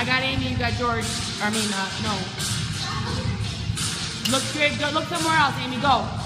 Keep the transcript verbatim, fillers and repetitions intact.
I got Amy, you got George. I mean, uh, no. Look straight, go, look somewhere else, Amy, go.